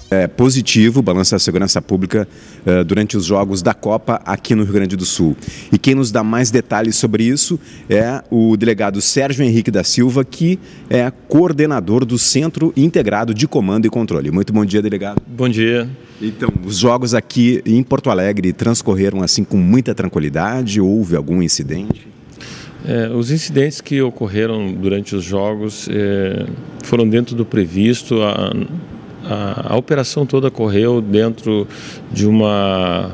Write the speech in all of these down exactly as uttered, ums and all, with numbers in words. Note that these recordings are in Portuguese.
É positivo o balanço da segurança pública uh, durante os jogos da Copa aqui no Rio Grande do Sul. E quem nos dá mais detalhes sobre isso é o delegado Sérgio Henrique da Silva, que é coordenador do Centro Integrado de Comando e Controle. Muito bom dia, delegado. Bom dia. Então, os jogos aqui em Porto Alegre transcorreram assim com muita tranquilidade? Houve algum incidente? É, os incidentes que ocorreram durante os jogos é, foram dentro do previsto. A, a, a operação toda correu dentro de uma,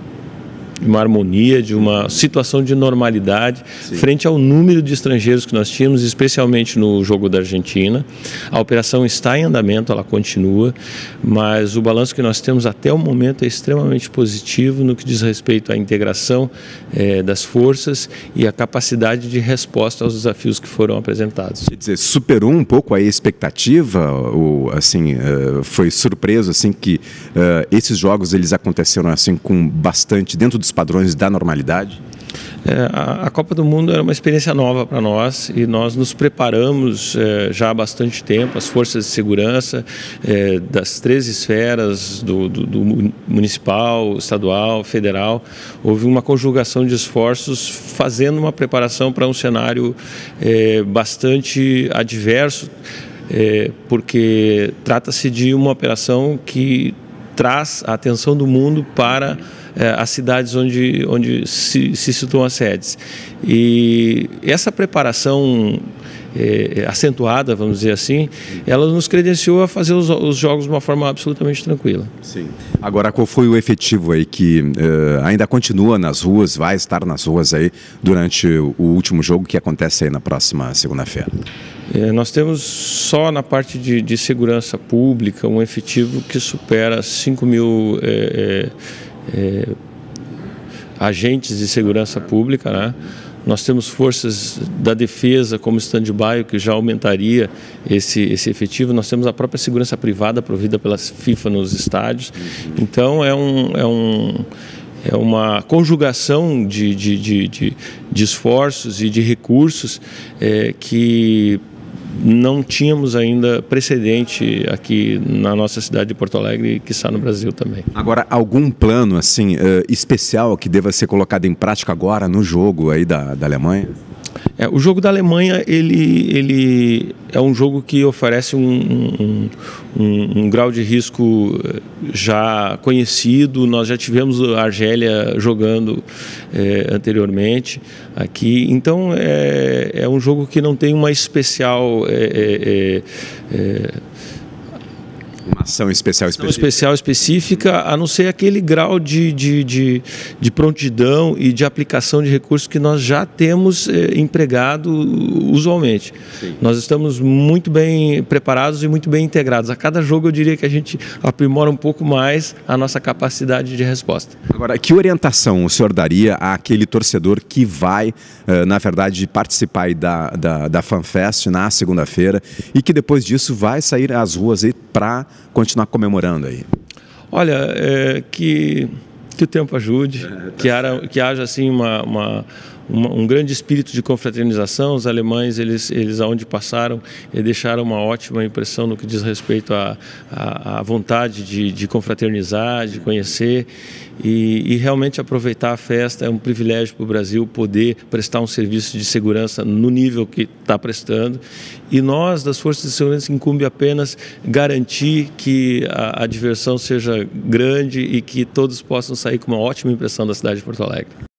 de uma harmonia, de uma situação de normalidade. Sim. Frente ao número de estrangeiros que nós tínhamos, especialmente no jogo da Argentina. A operação está em andamento, ela continua, mas o balanço que nós temos até o momento é extremamente positivo no que diz respeito à integração é, das forças e a capacidade de resposta aos desafios que foram apresentados. Quer dizer, superou um pouco a expectativa, ou assim, uh, foi surpreso assim que uh, esses jogos eles aconteceram assim com bastante dentro dos padrões da normalidade? É, a, a Copa do Mundo era uma experiência nova para nós e nós nos preparamos é, já há bastante tempo. As forças de segurança é, das três esferas, do, do, do municipal, estadual, federal, houve uma conjugação de esforços fazendo uma preparação para um cenário é, bastante adverso, é, porque trata-se de uma operação que traz a atenção do mundo para É, as cidades onde, onde se, se situam as sedes. E essa preparação é, acentuada, vamos dizer assim, ela nos credenciou a fazer os, os jogos de uma forma absolutamente tranquila. Sim. Agora, qual foi o efetivo aí que uh, ainda continua nas ruas, vai estar nas ruas aí durante o último jogo que acontece aí na próxima segunda-feira? É, nós temos só na parte de, de segurança pública um efetivo que supera cinco mil é, é, É, agentes de segurança pública, né? Nós temos forças da defesa como stand-by, que já aumentaria esse, esse efetivo. Nós temos a própria segurança privada provida pela FIFA nos estádios. Então é, um, é, um, é uma conjugação de, de, de, de, de esforços e de recursos é, que não tínhamos ainda precedente aqui na nossa cidade de Porto Alegre e que está no Brasil também. Agora, algum plano assim uh, especial que deva ser colocado em prática agora no jogo aí da, da Alemanha? É, o jogo da Alemanha ele, ele é um jogo que oferece um, um, um, um grau de risco já conhecido. Nós já tivemos a Argélia jogando é, anteriormente aqui, então é, é um jogo que não tem uma especial é, é, é, Uma ação especial ação específica. especial específica, a não ser aquele grau de, de, de, de prontidão e de aplicação de recursos que nós já temos eh, empregado usualmente. Sim. Nós estamos muito bem preparados e muito bem integrados. A cada jogo eu diria que a gente aprimora um pouco mais a nossa capacidade de resposta. Agora, que orientação o senhor daria àquele torcedor que vai, uh, na verdade, participar aí da, da, da FanFest na segunda-feira e que depois disso vai sair às ruas para continuar comemorando aí? Olha, é, que, que o tempo ajude, que, haja, que haja assim uma, uma, uma, um grande espírito de confraternização. Os alemães, eles, eles aonde passaram, eles deixaram uma ótima impressão no que diz respeito à, à, à vontade de, de confraternizar, de conhecer e, e realmente aproveitar a festa. É um privilégio para o Brasil poder prestar um serviço de segurança no nível que está prestando. E nós, das Forças de Segurança, incumbe apenas garantir que a, a diversão seja grande e que todos possam sair com uma ótima impressão da cidade de Porto Alegre.